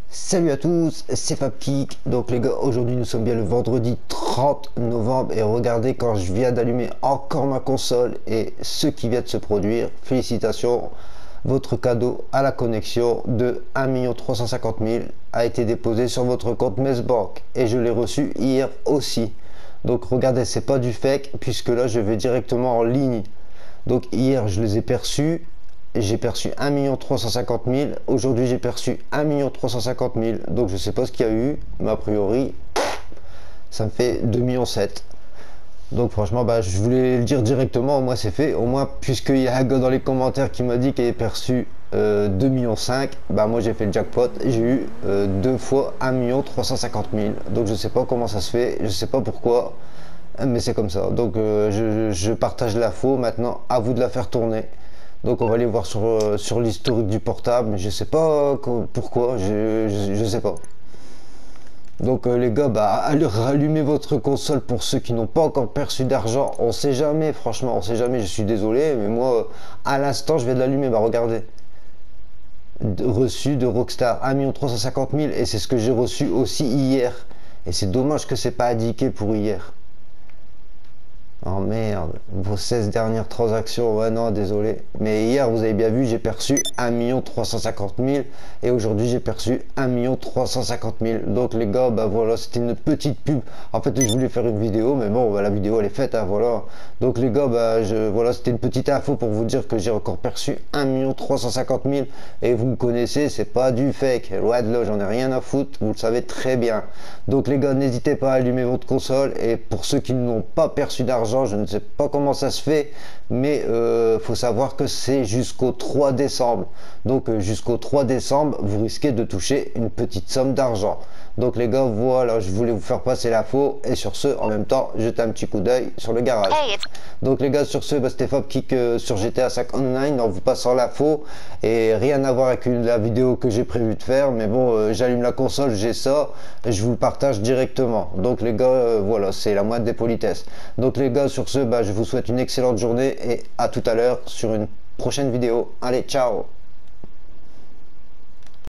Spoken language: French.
Salut à tous, c'est FabKick. Donc les gars, aujourd'hui nous sommes bien le vendredi 30 novembre et regardez quand je viens d'allumer encore ma console et ce qui vient de se produire. Félicitations, votre cadeau à la connexion de 1 350 000 a été déposé sur votre compte Messbank et je l'ai reçu hier aussi. Donc regardez, c'est pas du fake puisque là je vais directement en ligne. Donc hier je les ai perçus. J'ai perçu 1 350 000. Aujourd'hui, j'ai perçu 1 350 000. Donc, je sais pas ce qu'il y a eu. Mais a priori, ça me fait 2,7 millions. Donc, franchement, je voulais le dire directement. Au moins, c'est fait. Au moins, puisqu'il y a un gars dans les commentaires qui m'a dit qu'il avait perçu 2,5 millions, moi, j'ai fait le jackpot. J'ai eu deux fois 1 350 000. Donc, je sais pas comment ça se fait. Je sais pas pourquoi. Mais c'est comme ça. Donc, je partage l'info. Maintenant, à vous de la faire tourner. Donc on va aller voir sur l'historique du portable, mais je sais pas pourquoi, je sais pas. Donc les gars, allez rallumer votre console pour ceux qui n'ont pas encore perçu d'argent. On sait jamais, franchement, on sait jamais, je suis désolé, mais moi, à l'instant, je viens de l'allumer, regardez. Reçu de Rockstar, 1 350 000, et c'est ce que j'ai reçu aussi hier. Et c'est dommage que c'est pas indiqué pour hier. Oh merde, vos 16 dernières transactions, ouais non, désolé. Mais hier, vous avez bien vu, j'ai perçu 1 350 000 et aujourd'hui, j'ai perçu 1 350 000. Donc les gars, voilà, c'était une petite pub. En fait, je voulais faire une vidéo, mais bon, la vidéo, elle est faite, hein, voilà. Donc les gars, voilà, c'était une petite info pour vous dire que j'ai encore perçu 1 350 000 et vous me connaissez, c'est pas du fake. Loin de là, j'en ai rien à foutre, vous le savez très bien. Donc les gars, n'hésitez pas à allumer votre console et pour ceux qui n'ont pas perçu d'argent, je ne sais pas comment ça se fait, mais faut savoir que c'est jusqu'au 3 décembre. Donc jusqu'au 3 décembre, vous risquez de toucher une petite somme d'argent. Donc les gars, voilà, je voulais vous faire passer l'info et sur ce, en même temps, jeter un petit coup d'œil sur le garage. Donc les gars, sur ce, c'était FabKick sur GTA 5 Online en vous passant l'info et rien à voir avec la vidéo que j'ai prévu de faire, mais bon, j'allume la console, j'ai ça, et je vous le partage directement. Donc les gars, voilà, c'est la moindre des politesses. Donc les gars, sur ce, je vous souhaite une excellente journée et à tout à l'heure sur une prochaine vidéo. Allez, ciao!